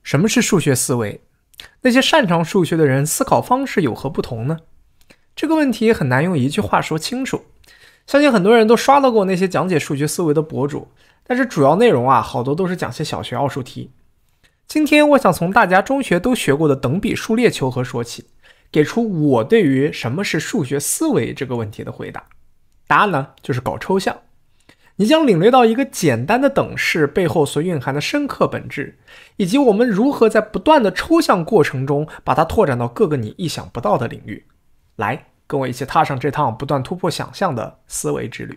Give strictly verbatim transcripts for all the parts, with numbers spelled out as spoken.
什么是数学思维？那些擅长数学的人思考方式有何不同呢？这个问题很难用一句话说清楚。相信很多人都刷到过那些讲解数学思维的博主，但是主要内容啊，好多都是讲些小学奥数题。今天我想从大家中学都学过的等比数列求和说起，给出我对于什么是数学思维这个问题的回答。答案呢，就是搞抽象。你将领略到一个简单的等式背后所蕴含的深刻本质，以及我们如何在不断的抽象过程中把它拓展到各个你意想不到的领域。来，跟我一起踏上这趟不断突破想象的思维之旅。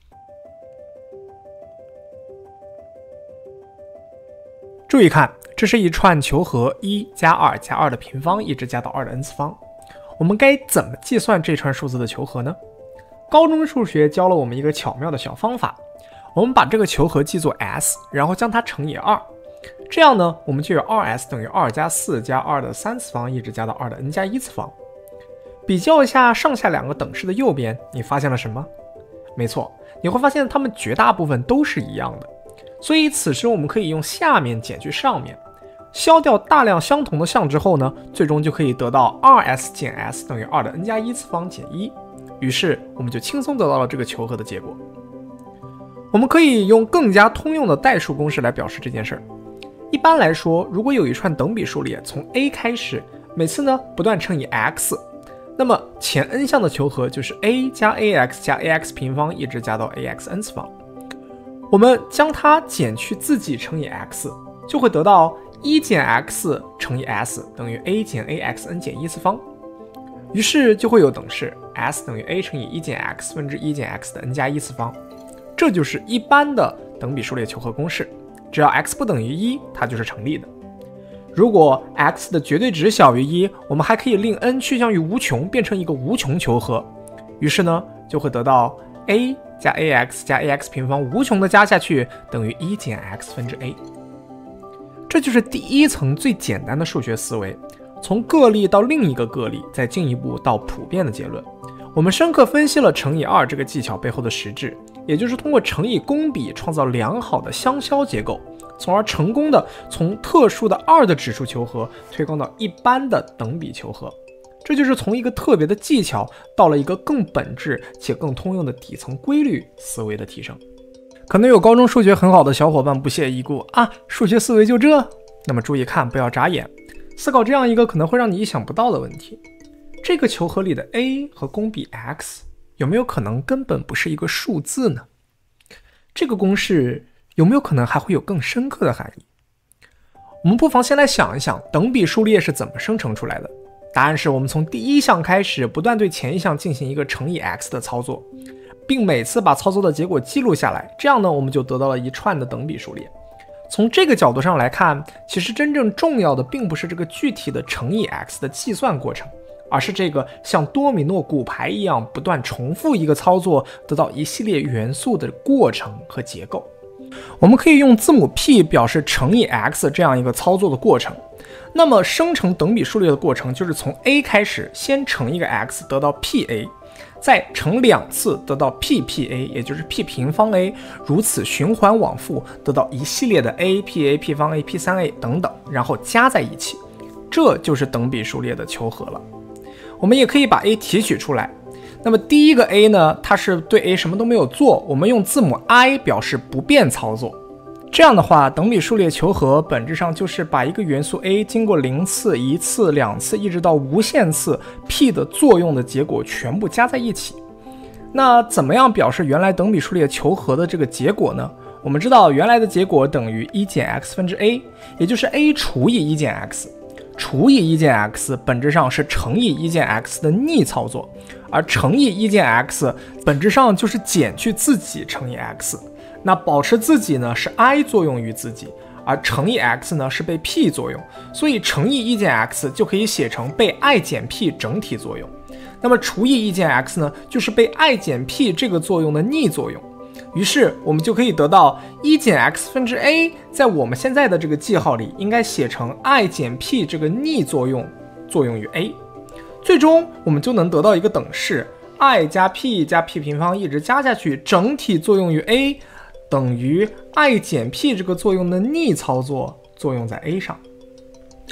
注意看，这是一串求和一加二加二的平方一直加到二的 n 次方。我们该怎么计算这串数字的求和呢？高中数学教了我们一个巧妙的小方法，我们把这个求和记作 s， 然后将它乘以二，这样呢，我们就有 二 s 等于二加四加二的三次方一直加到二的 n 加一次方。比较一下上下两个等式的右边，你发现了什么？没错，你会发现它们绝大部分都是一样的。所以此时我们可以用下面减去上面，消掉大量相同的项之后呢，最终就可以得到 二 s 减 s 等于二的 n 加一次方减一。于是我们就轻松得到了这个求和的结果。我们可以用更加通用的代数公式来表示这件事儿。一般来说，如果有一串等比数列从 a 开始，每次呢不断乘以 x， 那么前 n 项的求和就是 a 加 ax 加 ax 平方一直加到 axn 次方。我们将它减去自己乘以 x， 就会得到一减 x 乘以 s 等于 a 减 axn 减一次方。于是就会有等式 s 等于 a 乘以一减 x 分之一减 x 的 n 加一次方。这就是一般的等比数列求和公式，只要 x 不等于一，它就是成立的。如果 x 的绝对值小于一，我们还可以令 n 趋向于无穷，变成一个无穷求和。于是呢，就会得到 a 加 ax 加 ax 平方无穷的加下去等于一减 x 分之 a。这就是第一层最简单的数学思维，从个例到另一个个例，再进一步到普遍的结论。我们深刻分析了乘以二这个技巧背后的实质，也就是通过乘以公比创造良好的相消结构，从而成功的从特殊的二的指数求和推广到一般的等比求和。这就是从一个特别的技巧到了一个更本质且更通用的底层规律思维的提升。可能有高中数学很好的小伙伴不屑一顾啊，数学思维就这？那么注意看，不要眨眼，思考这样一个可能会让你意想不到的问题：这个求和里的 a 和公比 x 有没有可能根本不是一个数字呢？这个公式有没有可能还会有更深刻的含义？我们不妨先来想一想，等比数列是怎么生成出来的。答案是我们从第一项开始，不断对前一项进行一个乘以 x 的操作，并每次把操作的结果记录下来，这样呢，我们就得到了一串的等比数列。从这个角度上来看，其实真正重要的并不是这个具体的乘以 x 的计算过程，而是这个像多米诺骨牌一样不断重复一个操作，得到一系列元素的过程和结构。我们可以用字母 p 表示乘以 x 这样一个操作的过程。那么生成等比数列的过程就是从 a 开始，先乘一个 x 得到 pa， 再乘两次得到 ppa， 也就是 p 平方 a， 如此循环往复，得到一系列的 a pa p 方 a p 三 a 等等，然后加在一起，这就是等比数列的求和了。我们也可以把 a 提取出来，那么第一个 a 呢，它是对 a 什么都没有做，我们用字母 i 表示不变操作。这样的话，等比数列求和本质上就是把一个元素 a 经过零次、一次、两次，一直到无限次 p 的作用的结果全部加在一起。那怎么样表示原来等比数列求和的这个结果呢？我们知道原来的结果等于一减 x 分之 a， 也就是 a 除以一减 x。除以一减 x 本质上是乘以一减 x 的逆操作，而乘以一减 x 本质上就是减去自己乘以 x。那保持自己呢是 i 作用于自己，而乘以 x 呢是被 p 作用，所以乘以一减 x 就可以写成被 i 减 p 整体作用。那么除以一减 x 呢，就是被 i 减 p 这个作用的逆作用。于是我们就可以得到一减 x 分之 a， 在我们现在的这个记号里应该写成 i 减 p 这个逆作用作用于 a， 最终我们就能得到一个等式 i 加 p 加 p 平方一直加下去，整体作用于 a 等于 i 减 p 这个作用的逆操作作用在 a 上。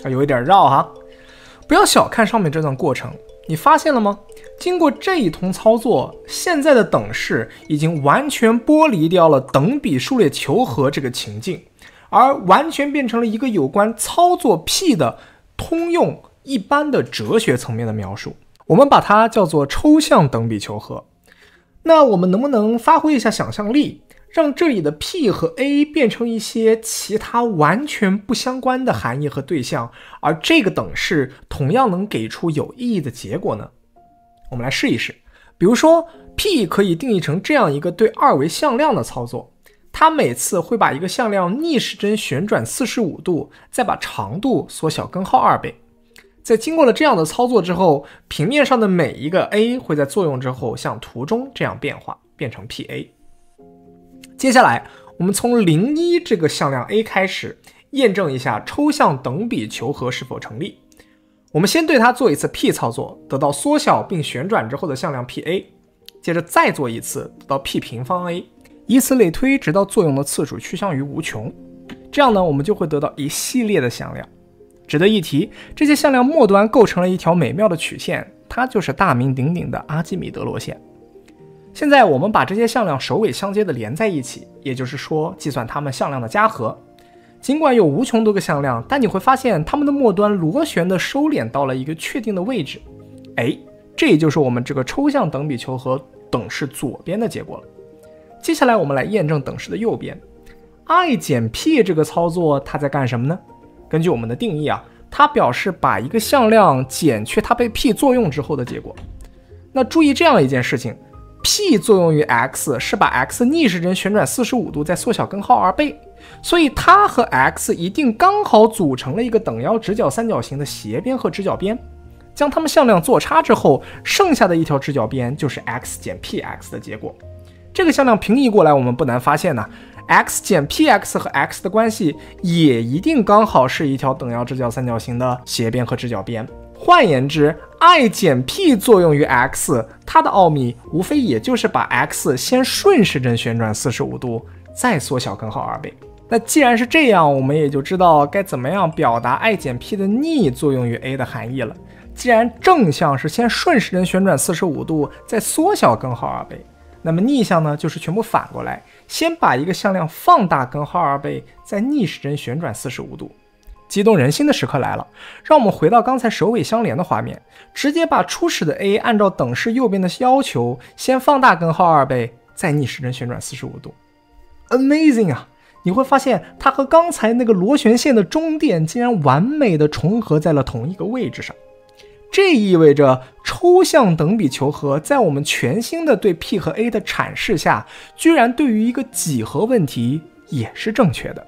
有一点绕哈。不要小看上面这段过程，你发现了吗？经过这一通操作，现在的等式已经完全剥离掉了等比数列求和这个情境，而完全变成了一个有关操作 P 的通用一般的哲学层面的描述，我们把它叫做抽象等比求和。那我们能不能发挥一下想象力，让这里的 P 和 A 变成一些其他完全不相关的含义和对象，而这个等式同样能给出有意义的结果呢？我们来试一试。比如说 P 可以定义成这样一个对二维向量的操作，它每次会把一个向量逆时针旋转四十五度，再把长度缩小根号二倍。在经过了这样的操作之后，平面上的每一个 A 会在作用之后像图中这样变化，变成 P A。 接下来我们从零一这个向量 A 开始，验证一下抽象等比求和是否成立。我们先对它做一次 P 操作，得到缩小并旋转之后的向量 P A， 接着再做一次，得到 P 平方 A， 以此类推，直到作用的次数趋向于无穷。这样呢，我们就会得到一系列的向量。值得一提，这些向量末端构成了一条美妙的曲线，它就是大名鼎鼎的阿基米德罗线。现在我们把这些向量首尾相接的连在一起，也就是说计算它们向量的加和。尽管有无穷多个向量，但你会发现它们的末端螺旋的收敛到了一个确定的位置。哎，这也就是我们这个抽象等比求和等式左边的结果了。接下来我们来验证等式的右边。I 减 P 这个操作它在干什么呢？根据我们的定义啊，它表示把一个向量减去它被 P 作用之后的结果。那注意这样一件事情， P 作用于 X 是把 X 逆时针旋转四十五度再缩小根号二倍，所以它和 X 一定刚好组成了一个等腰直角三角形的斜边和直角边。将它们向量做差之后，剩下的一条直角边就是 X 减 P X 的结果。这个向量平移过来，我们不难发现呢，X 减 P X 和 X 的关系也一定刚好是一条等腰直角三角形的斜边和直角边。换言之 I 减 P 作用于 X， 它的奥秘无非也就是把 X 先顺时针旋转四十五度，再缩小根号二倍。那既然是这样，我们也就知道该怎么样表达 I 减 P 的逆作用于 A 的含义了。既然正向是先顺时针旋转四十五度，再缩小根号二倍，那么逆向呢，就是全部反过来，先把一个向量放大根号二倍，再逆时针旋转四十五度。激动人心的时刻来了，让我们回到刚才首尾相连的画面，直接把初始的 A 按照等式右边的要求，先放大根号二倍，再逆时针旋转四十五度。Amazing 啊！你会发现它和刚才那个螺旋线的终点竟然完美的重合在了同一个位置上。这意味着抽象等比求和在我们全新的对 P 和 A 的阐释下，居然对于一个几何问题也是正确的。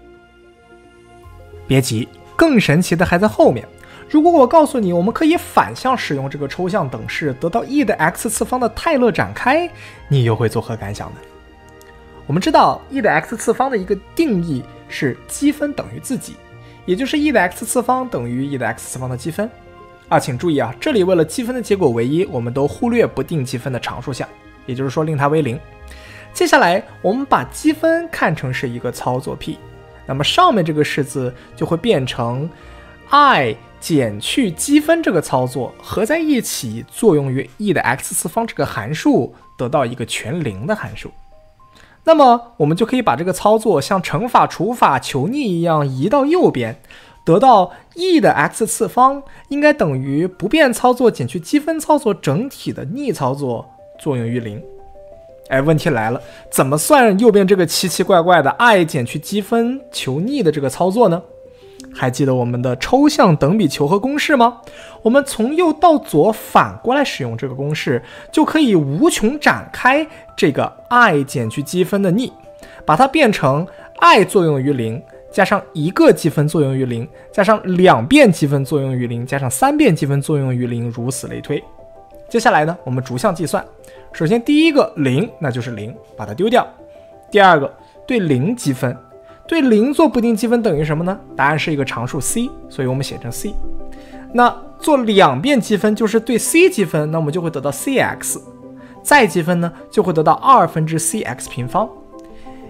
别急，更神奇的还在后面。如果我告诉你我们可以反向使用这个抽象等式得到 e 的 x 次方的泰勒展开，你又会作何感想呢？我们知道 e 的 x 次方的一个定义是积分等于自己，也就是 e 的 x 次方等于 e 的 x 次方的积分。啊，请注意啊，这里为了积分的结果为一，我们都忽略不定积分的常数项，也就是说令它为零。接下来我们把积分看成是一个操作 P， 那么上面这个式子就会变成 I 减去积分这个操作合在一起作用于 e 的 x 次方这个函数，得到一个全零的函数。那么我们就可以把这个操作像乘法、除法、求逆一样移到右边，得到 e 的 x 次方应该等于不变操作减去积分操作整体的逆操作作用于零。哎，问题来了，怎么算右边这个奇奇怪怪的 i 减去积分求逆的这个操作呢？还记得我们的抽象等比求和公式吗？我们从右到左反过来使用这个公式，就可以无穷展开这个 i 减去积分的逆，把它变成 i 作用于零加上一个积分作用于零，加上两遍积分作用于零，加上三遍积分作用于零，如此类推。接下来呢，我们逐项计算。首先第一个零，那就是零，把它丢掉。第二个对零积分，对零做不定积分等于什么呢？答案是一个常数 c， 所以我们写成 c。那做两遍积分就是对 c 积分，那我们就会得到 cx， 再积分呢就会得到二分之 cx 平方。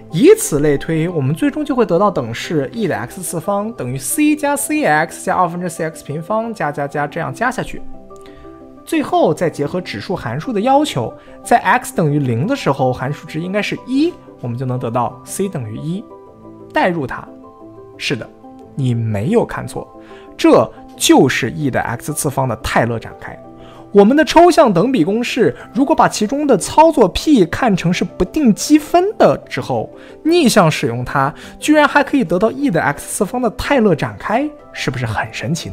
以此类推，我们最终就会得到等式 e 的 x 次方等于 c 加 cx 加二分之 cx 平方加加加这样加下去。最后再结合指数函数的要求，在 x 等于零的时候，函数值应该是一，我们就能得到 c 等于一。代入它，是的，你没有看错，这就是 e 的 x 次方的泰勒展开。我们的抽象等比公式，如果把其中的操作 p 看成是不定积分的之后，逆向使用它，居然还可以得到 e 的 x 次方的泰勒展开，是不是很神奇呢？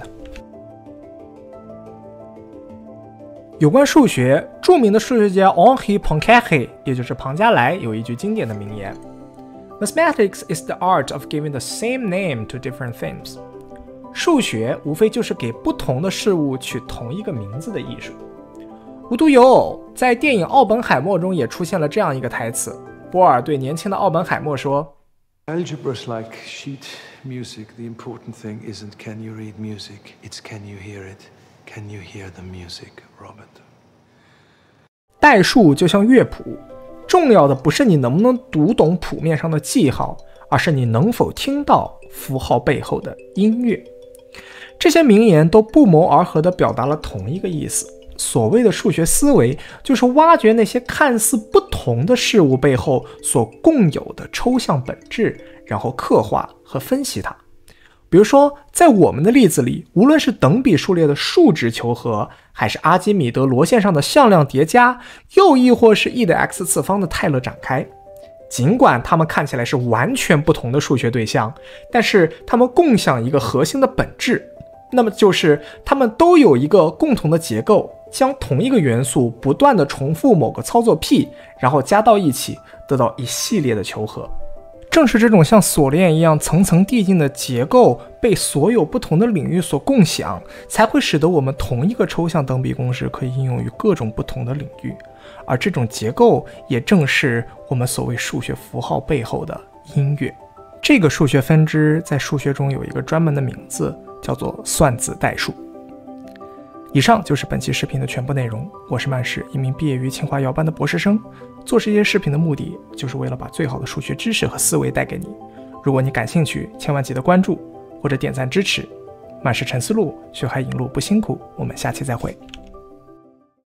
有关数学，著名的数学家 Henri Poincaré， 也就是庞加莱，有一句经典的名言 ：Mathematics is the art of giving the same name to different things。数学无非就是给不同的事物取同一个名字的艺术。无独有偶，在电影《奥本海默》中也出现了这样一个台词：波尔对年轻的奥本海默说 Algebra's like sheet music. The important thing isn't can you read music, it's can you hear it. Can you hear the music, Robert? 代数就像乐谱，重要的不是你能不能读懂谱面上的记号，而是你能否听到符号背后的音乐。这些名言都不谋而合地表达了同一个意思。所谓的数学思维，就是挖掘那些看似不同的事物背后所共有的抽象本质，然后刻画和分析它。比如说，在我们的例子里，无论是等比数列的数值求和，还是阿基米德罗线上的向量叠加，又亦或是 e 的 x 次方的泰勒展开，尽管它们看起来是完全不同的数学对象，但是它们共享一个核心的本质，那么就是它们都有一个共同的结构，将同一个元素不断地重复某个操作 p， 然后加到一起，得到一系列的求和。正是这种像锁链一样层层递进的结构被所有不同的领域所共享，才会使得我们同一个抽象等比公式可以应用于各种不同的领域。而这种结构也正是我们所谓数学符号背后的音乐。这个数学分支在数学中有一个专门的名字，叫做算子代数。以上就是本期视频的全部内容，我是曼士，一名毕业于清华遥班的博士生。做这些视频的目的，就是为了把最好的数学知识和思维带给你。如果你感兴趣，千万记得关注或者点赞支持。曼士陈思路，学海引路不辛苦，我们下期再会。